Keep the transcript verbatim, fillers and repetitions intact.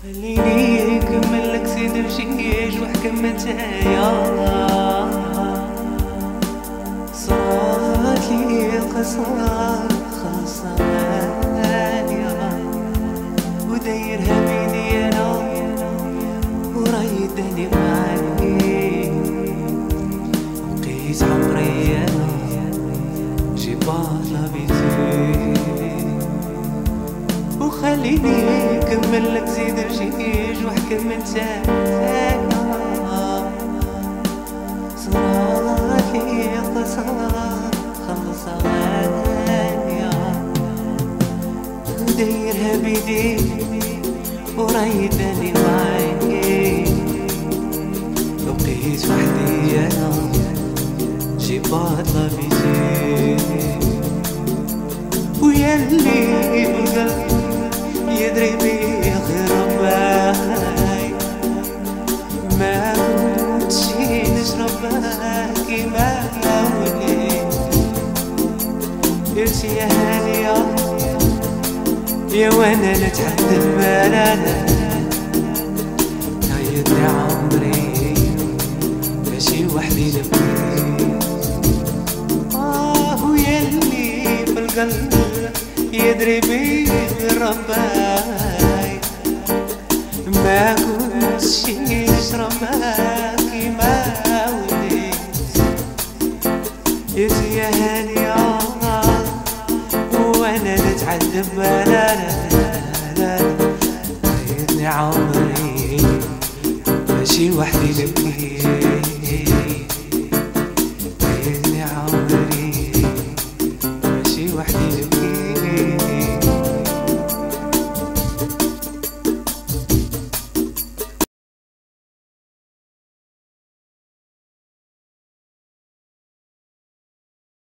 خليني نكمل لك سيدي بشي وحكم نتايا صارت لي قصة خاصة غالية ودايرها بيدي انا ورايداني معاك بقيت عمري انا جبالة بيتي وخليني نكمل لك زيد رجيج وحكم نتايا صرات لي قصة خلصة غالية ودايرها بيدي ورايداني معاك بقيت وحدي انا جبالة بيتي وياللي بالقلب يدري بيه غير رباي ما كنتش نشرب باكي ما وليت قلت يا هانية يا وانا نتعذب بلانا نايدني عمري ماشي وحدي نبكي اه وياللي بالقلب يدري بيه رباي ما كنتش نشرب معاكي ما وليت قلت يا هانية وانا نتعذب لا لا لا ضيعتني عمري ماشي وحدي نبكي